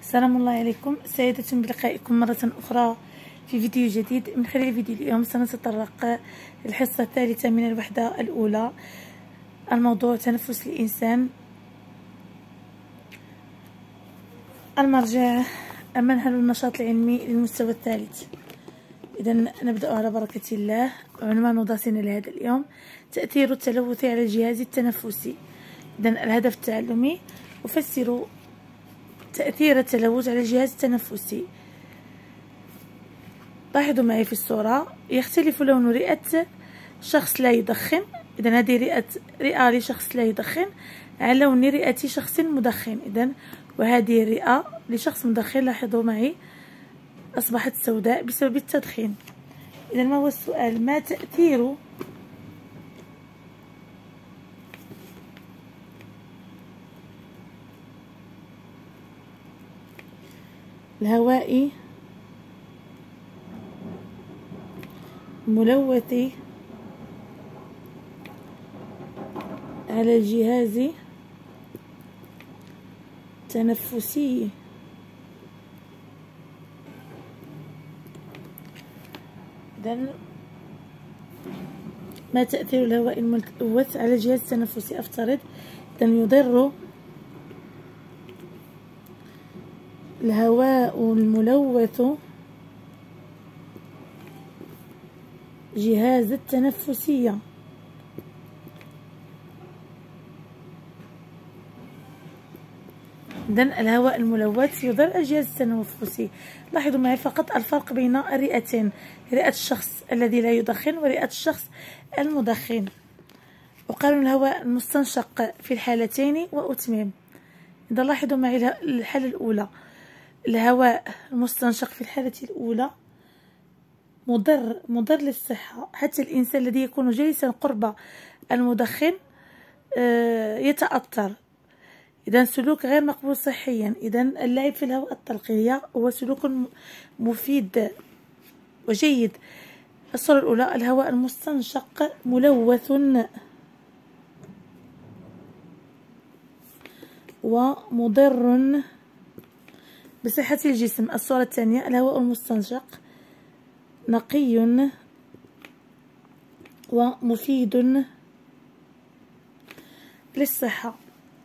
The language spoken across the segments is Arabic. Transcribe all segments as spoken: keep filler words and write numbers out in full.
السلام الله عليكم سيدة، بلقائكم مرة أخرى في فيديو جديد. من خلال فيديو اليوم سنتطرق للحصة الثالثة من الوحدة الأولى، الموضوع تنفس الإنسان. المرجع منهل النشاط العلمي للمستوى الثالث. إذا نبدأ على بركة الله. عنوان درسنا لهذا اليوم: تأثير التلوث على الجهاز التنفسي. إذا الهدف التعلمي: أفسر تأثير التلوث على الجهاز التنفسي. لاحظوا معي في الصورة، يختلف لون رئة شخص لا يدخن، إذا هذه رئة رئة لشخص لا يدخن على لون رئة شخص مدخن. إذا وهذه الرئة لشخص مدخن، لاحظوا معي، أصبحت سوداء بسبب التدخين. إذا ما هو السؤال؟ ما تأثير الهواء الملوث على الجهاز التنفسي؟ إذن ما تأثير الهواء الملوث على الجهاز التنفسي؟ أفترض إذن يضر الهواء الملوث جهاز التنفسية. إذن الهواء الملوث يضر الجهاز التنفسي. لاحظوا معي فقط الفرق بين الرئتين: رئة الشخص الذي لا يدخن ورئة الشخص المدخن. أقارن الهواء المستنشق في الحالتين وأتمم. إذا لاحظوا معي الحالة الأولى، الهواء المستنشق في الحالة الأولى مضر مضر للصحة. حتى الإنسان الذي يكون جالسا قرب المدخن يتأثر. إذا سلوك غير مقبول صحيا. إذا اللعب في الهواء الطلقية هو سلوك مفيد وجيد. الصورة الأولى: الهواء المستنشق ملوث ومضر بصحة الجسم. الصورة الثانية: الهواء المستنشق نقي ومفيد للصحة.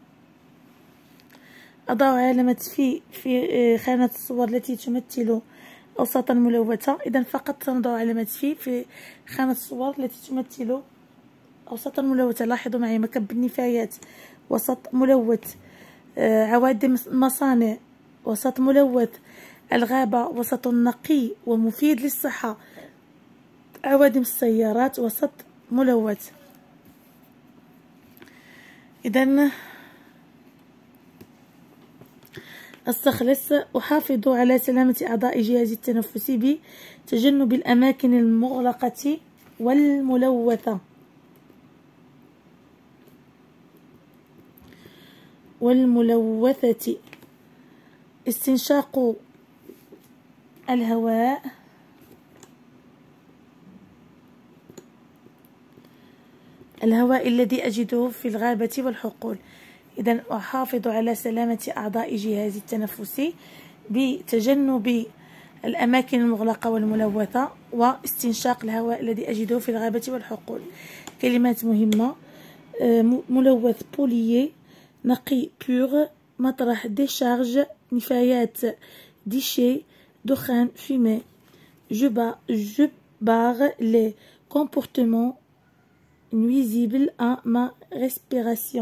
أضع علامة في في خانة الصور التي تمثل أوساطا ملوثة. إذا فقط سنضع علامة في في خانة الصور التي تمثل أوساطا ملوثة. لاحظوا معي: مكب النفايات وسط ملوث، عوادم المصانع وسط ملوث، الغابة وسط نقي ومفيد للصحة، عوادم السيارات وسط ملوث. إذن استخلص: أحافظ على سلامة أعضاء جهازي التنفسي بتجنب الأماكن المغلقة والملوثة والملوثة، استنشاق الهواء الهواء الذي أجده في الغابة والحقول. إذن أحافظ على سلامة أعضاء جهازي التنفسي بتجنب الأماكن المغلقة والملوثة واستنشاق الهواء الذي أجده في الغابة والحقول. كلمات مهمة: ملوث بوليي، نقي بيور، مطرح ديشارج، نفايات ديشي، دخان فumé. je barre les comportements nuisibles à ma respiration.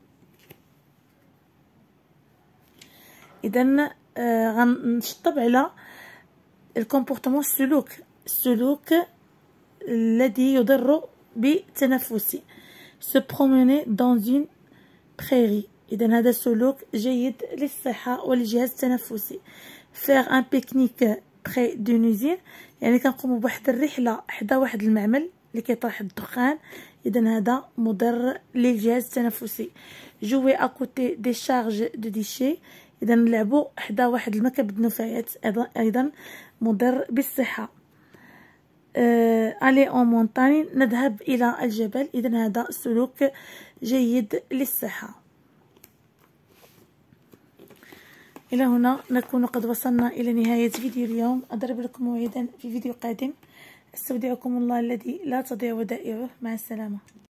إذن آه غنشطب على الكومبورتمون، السلوك السلوك الذي يضر بتنفسي. se promener dans une prairie. إذن هذا سلوك جيد للصحة وللجهاز التنفسي. faire un pique-nique près d'une usine، يعني كنقوموا بواحد الرحلة حدا واحد المعمل اللي كيطرح الدخان. إذن هذا مضر للجهاز التنفسي. jouer à côté des charges de déchets، إذا نلعبوا حدا واحد المكب النفايات، أيضا مضر بالصحة. aller en montagne، نذهب إلى الجبل، إذا هذا سلوك جيد للصحة. إلى هنا نكون قد وصلنا إلى نهاية فيديو اليوم. أضرب لكم موعدا في فيديو قادم. استودعكم الله الذي لا تضيع ودائعه. مع السلامة.